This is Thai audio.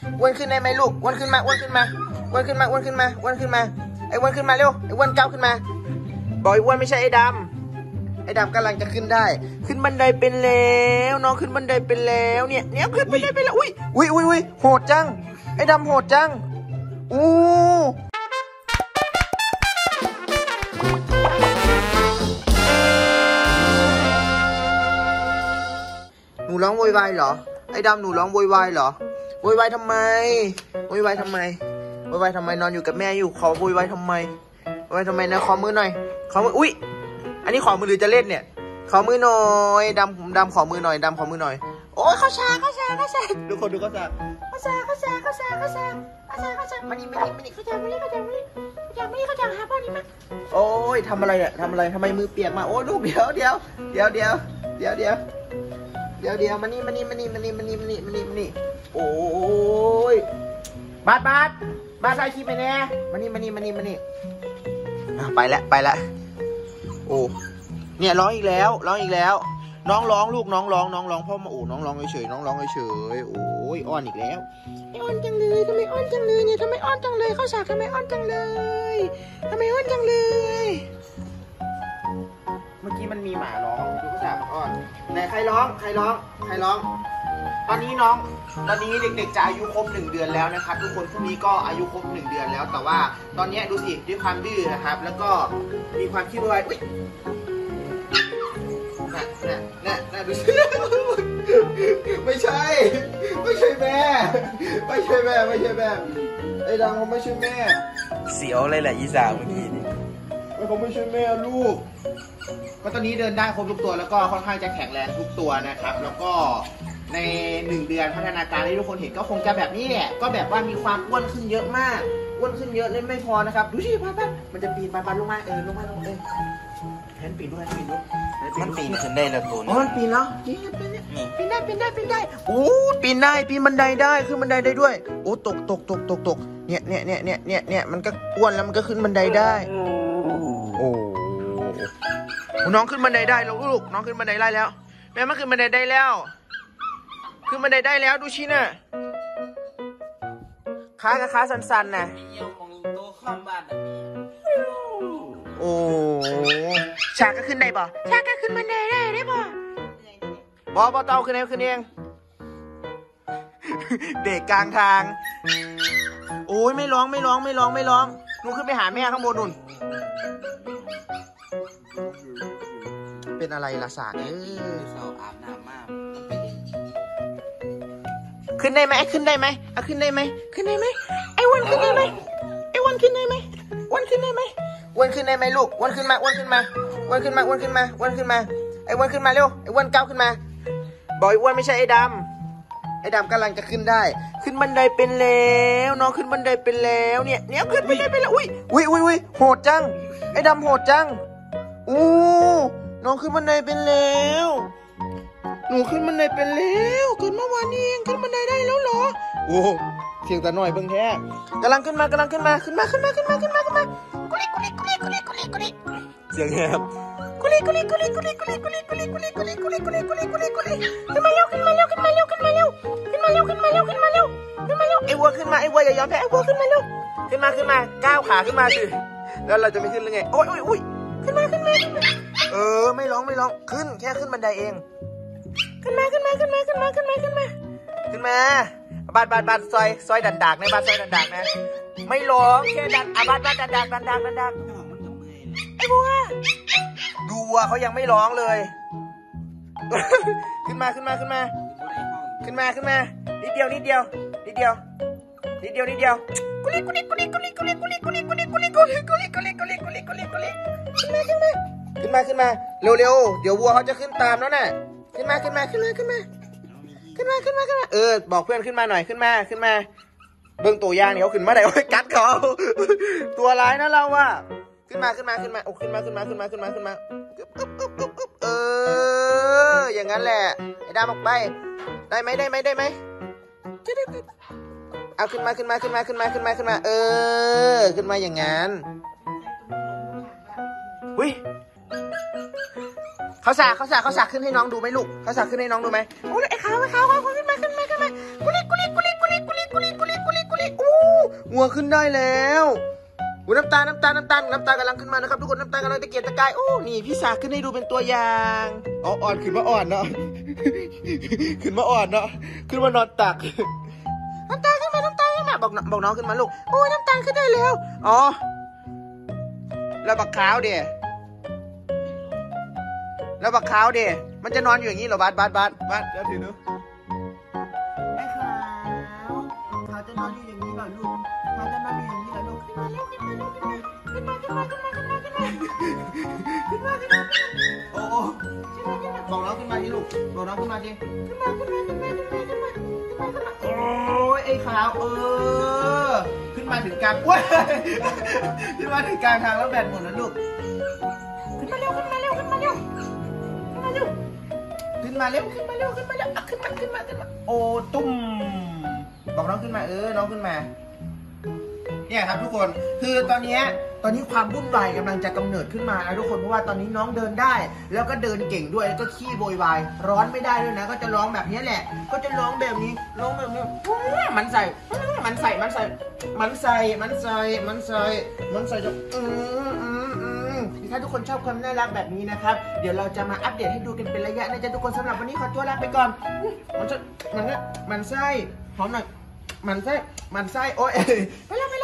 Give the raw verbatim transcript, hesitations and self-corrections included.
อ้วนขึ้นได้ไหมลูกอ้วนขึ้นมาอ้วนขึ้นมาอ้วนขึ้นมาอ้วนขึ้นมาอ้วนขึ้นมาไอ้อ้วนขึ้นมาเร็วไอ้อ้วนก้าวขึ้นมาบอกไอ้อ้วนไม่ใช่ไอ้ดำไอ้ดำกำลังจะขึ้นได้ขึ้นบันไดเป็นแล้วน้องขึ้นบันไดเป็นแล้วเนี่ยเนี่ยขึ้นบันไดเป็นแล้วอุ้ยอุ้ยอุ้ยอุ้ยโหดจังไอ้ดำโหดจังอู้หนูร้องโวยวายเหรอไอ้ดำหนูร้องโวยวายเหรอโวยวายทำไมโวยวายทำไมโวยวายทำไมนอนอยู่กับแม่อยู่ขอโวยวายทำไมโวยวายทำไมนะขอมือหน่อยขอมืออุ้ยอันนี้ขอมือหรือจะเล่นเนี่ยขอมือหน่อยดำดำขอมือหน่อยดำขอมือหน่อยโอ้ยเขาชาเขาชาเขาชาทุกคนดูเขาชาเขาชาเขาชาเขาชาเขาชาเขาชาเขาชามานี่มานี่มานี่เขาชามานี่เขาชามานี่เขาชามานี่เขาชาหาพ่อนี่มาโอ้ยทำอะไรอะทำอะไรทำไมมือเปียกมาโอ้ลูกเดี๋ยวเดี๋ยวเดี๋ยวเดี๋ยวเดี๋ยวเดี๋ยวเดี๋ยวเดี๋ยวมานี่มานี่มานี่มานี่มานี่มานี่มานี่มานี่โอ้ยบาดบาดบาดใส่ขี้ไปแน่มานี่มานี่มานี่มานี่ไปแล้วไปแล้วโอ้เนี่ยร้องอีกแล้วร้องอีกแล้วน้องร้องลูกน้องร้องน้องร้องพ่อมาโอ้น้องร้องเฉยน้องร้องเฉยโอ้ยอ้อนอีกแล้วอ้อนจังเลยทำไมอ้อนจังเลยเนี่ยทำไมอ้อนจังเลยข้าวสารทำไมอ้อนจังเลยทำไมอ้อนจังเลยเมื่อกี้มันมีหมาร้องดูข้าวสารมันอ้อนไหนใครร้องใครร้องใครร้องตอนนี้น้องตอนนี้เด็กๆจะอายุครบหนึ่งเดือนแล้วนะครับทุกคนพรุ่งนี้ก็อายุครบหนึ่งเดือนแล้วแต่ว่าตอนนี้ดูสิด้วยความดื้อนะครับแล้วก็มีความคิดว่าอุ๊ยน่ะน่ะน่ะน่ะดูสิไม่ใช่ไม่ใช่แม่ไม่ใช่แม่ไม่ใช่แม่ไอ้ดังเขาไม่ใช่แม่เสียวเลยแหละอีสาวเมื่อกี้นี่เขาไม่ใช่แม่ลูกก็ตอนนี้เดินได้ครบทุกตัวแล้วก็ค่อนข้างจะแข็งแรงทุกตัวนะครับแล้วก็ในหนึ่งเดือนพัฒนาการที่ทุกคนเห็นก็คงจะแบบนี้แหละก็แบบว่ามีความอ้วนขึ้นเยอะมากอ้วนขึ้นเยอะเลยไม่พอนะครับดูสิพัดพัดมันจะปีนไปลงมาเออลงมาลงเออแขนปีนด้วยปีนด้วยมันปีนขึ้นได้แล้วตัวนี้อ๋อมันปีนแล้วนี่ปีนได้ปีนได้ปีนได้โอ้ปีนได้ปีนบันไดได้ขึ้นบันไดได้ด้วยโอ้ตกตกตกตกตกเนี่ยเนี่ยเนี่ยเนี่ยเนี่ยเนี่ยมันก็อ้วนแล้วมันก็ขึ้นบันไดได้โอ้น้องขึ้นบันไดได้แล้วลูกน้องขึ้นบันไดได้แล้วแม่มาขึ้นบันไดได้แล้วขึ้นบันไดได้แล้วดูชิน่ะขากับขาสั้นๆน่ะโอ้ฉากก็ขึ้นได้ป่ะฉากก็ขึ้นบันไดได้ได้ป่ะบอบอเตาขึ้นเองขึ้นเองเด็กกลางทางโอ้ยไม่ร้องไม่ร้องไม่ร้องไม่ร้องนุ่นขึ้นไปหาแม่ข้างบนนุ่นเป็นอะไรล่ะสากเอออาบน้ำมากขึ้นได้ไหมขึ้นได้ไหมเอาขึ้นได้ไหมขึ้นได้ไหมไอ้วันขึ้นได้ไหมไอ้วันขึ้นได้ไหมวันขึ้นได้ไหมวันขึ้นได้ไหมลูกวันขึ้นมาวันขึ้นมาวันขึ้นมาวันขึ้นมาวันขึ้นมาไอ้วันขึ้นมาเร็วไอ้วันก้าวขึ้นมาบอกไอ้วันไม่ใช่ไอ้ดำไอ้ดำกำลังจะขึ้นได้ขึ้นบันไดเป็นแล้วน้องขึ้นบันไดเป็นแล้วเนี่ยเนี่ยขึ้นบันไดเป็นแล้วอุ้ยอุ้ยอุ้ยอุ้ยโหดจังไอ้ดำโหดจังอู้น้องขึ้นบันไดเป็นแล้วหนูขึ้นบันไดเป็นแล้วเกิดเมื่อวานนี้เองขึ้นบันไดได้แล้วเหรอโอ้เสียงแต่หน่อยเบิ่งแท้กำลังขึ้นมากำลังขึ้นมาขึ้นมาขึ้นมาขึ้นมาขึ้นมาขึ้นมากุลิกุลิกุลิกุลิกุลิกุลิเสียงแหบกุลิกุลิกุลิกุลิกุลิกุลิกุลิกุลิกุลิกุลิกุลิกุลิกุลิกุลิขึ้นมาเร็วขึ้นมาเร็วขึ้นมาเร็วขึ้นมาเร็วขึ้นมาเร็วขึ้นมาเร็วขึ้นมาเร็วขึ้นมาเร็วไอ้วัวขึ้นมาไอ้วัวอย่ายอมแพ้ไอ้วัวขึ้นมาเร็วขึ้นมาขึ้นมาก้าวขาขึ้นมาสิแล้วเราจะไม่ขึ้นหรือไงโอ้ยโอ้ยโอ้ยขึ้นมาขึ้นมาขึ้นมาเออไม่ร้องไม่ร้องขึ้นแค่ขึ้นบันไดเองขึ้นมาขึ้นมาขึ้นมาขึ้นมาขึ้นมาขึ้นมาขึ้นมาบาดบาดบาดซอยซอยดันดากนะบาดซอยดันดากนะไม่ร้องแค่ดันอาบาดบาดดันดากดันดากดันดากไอ้บัวดูวัวเขายังไม่ร้องเลยขึ้นมาขึ้นมาขึ้นมาขึ้นมาขึ้นมานิดเดียวนิดเดียวนิดเดียวนิดเดียวนิดเดียวกุลิกุลิกุลิกุลิกุลิกุลิกุลิกุลิกุลิกุลิกุลิกุลิกุลิกุลิกุลิกุลิขึ้นมาขึ้นมาขึ้นมาขึ้นมาเร็วเร็วเดี๋ยววัวเขาจะขึ้นตามแล้วน่ะขึ้นมาขึ้นมาขึ้นมาขึ้นมาขึ้นมาขึ้นมาขึ้นมาเออบอกเพื่อนขึ้นมาหน่อยขึ้นมาขึ้นมาเบื้องตัวอย่างเนี่ยเขาขึ้นมาไหนโอ้ยกัดเขาตัวร้ายนะเราอะขึ้นมาขึ้นมาขึ้นมาโอ้ขึ้นมาขึ้นมาขึ้นมาขึ้นมาขึ้นมาเอออย่างนั้นแหละไอ้ดำออกไปได้ไหมได้ไหมได้ไหมเอาขึ้นมาขึ้นมาขึ้นมาขึ้นมาขึ้นมาขึ้นมาเออขึ้นมาอย่างนั้นอุ้ยเขาสากเขาสากเขาสากขึ้นให้น้องดูไหมลูกเขาสากขึ้นให้น้องดูไหมโอ้ยไอ้ขาวไอ้ขาวขาวขึ้นมาขึ้นมาขึ้นมากุลิกุลิกุลิกุลิกุลิกุลิกุลิวัวขึ้นได้แล้วอุ้ยน้ำตาลน้ำตาลน้ำตาลน้ำตาลกำลังขึ้นมานะครับทุกคนน้ำตาลกำลังตะเกียกตะกายโอ้นี่พี่สาขึ้นให้ดูเป็นตัวอย่างอ๋ออ่อนขึ้นมาอ่อนเนาะ ขึ้นมาอ่อนเนาะขึ้นมานอนตักน้ำตาลขึ้นมาน้ำตาลขึ้นมาบอกบอกน้องขึ้นมาลูกโอ้ยน้ำตาลขึ้นได้แล้วอ๋อแล้วบักขาวเดี๋ยแล้วบักขาวเดี๋ยมันจะนอนอยู่อย่างนี้เหรอบาสบาสบาสบาสเดี๋ยวถือดูไอ้ขาวขาวจะนอนอยู่อย่างนี้เหรอลูกขาวจะนอนอยู่อย่างนี้เหรอลูกขึ้นมาเร็วขึ้นมาเร็วขึ้นมาขึ้นมาขึ้นมาขึ้นมาขึ้นมาขึ้นมาขึ้นมาขึ้นมาโอ้บอกน้องขึ้นมาดิลูกบอกน้องขึ้นมาดิขึ้นมาขึ้นมาขึ้นมาขึ้นมาขึ้นมาขึ้นมาขึ้นมาโอ้ยไอ้ขาวเออขึ้นมาถึงกลางว้ยขึ้นมาถึงกลางทางแล้วแบตหมดแล้วลูกขึ้นมาเร็วขึ้นมาเร็วขึ้นมาเร็วขึ้นมาเร็วขึ้นมาเร็วขึ้นมาเร็วขึ้นมาเร็วขึ้นมาขึ้นมาขึ้นมาโอ้ตุ้มบอกน้องขึ้นมาเออน้องขึ้นมาเนี่ยครับทุกคนคือตอนนี้ตอนนี้ความวุ่นวายกำลังจะกำเนิดขึ้นมาแล้วทุกคนเพราะว่าตอนนี้น้องเดินได้แล้วก็เดินเก่งด้วยแล้วก็ขี้โวยวายร้อนไม่ได้ด้วยนะก็จะร้องแบบนี้แหละก็จะร้องแบบนี้ร้องแบบนี้มันใส่มันใส่มันใส่มันใส่มันใส่มันใส่มันใส่จะอืมอืมอืมถ้าทุกคนชอบความน่ารักแบบนี้นะครับเดี๋ยวเราจะมาอัปเดตให้ดูกันเป็นระยะนะจ๊ะทุกคนสำหรับวันนี้ขอตัวลาไปก่อนมันจะมันเนี่ยมันไส้หอมหน่อยมันไส้มันไส้โอ้ยไปแล้วไป